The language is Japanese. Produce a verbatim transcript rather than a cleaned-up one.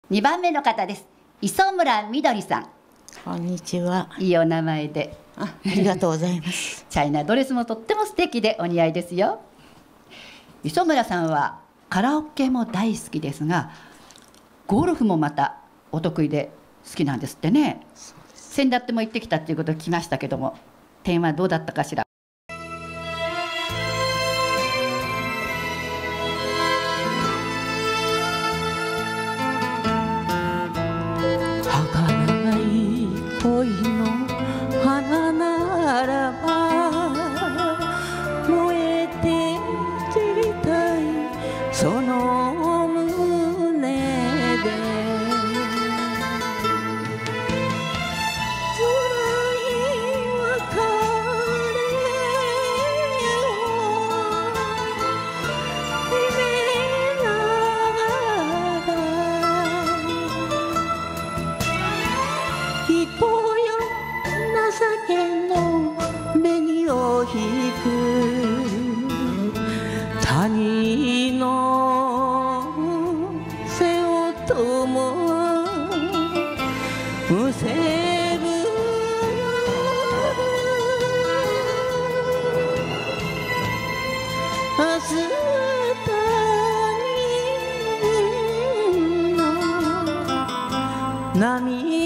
にばんめの方です。磯村みどりさん。 こんにちは。 いいお名前で。 あ、ありがとうございます。 チャイナドレスもとっても素敵でお似合いですよ。磯村さんはカラオケも大好きですが、ゴルフもまたお得意で好きなんですってね。先だっても行ってきたっていうことを聞きましたけども、点はどうだったかしら。 儚い恋の花ならば燃えて散りたいその胸で辛い別れを夢ながら一歩よ情けの紅を引く他人の背をともむせぶ明日の涙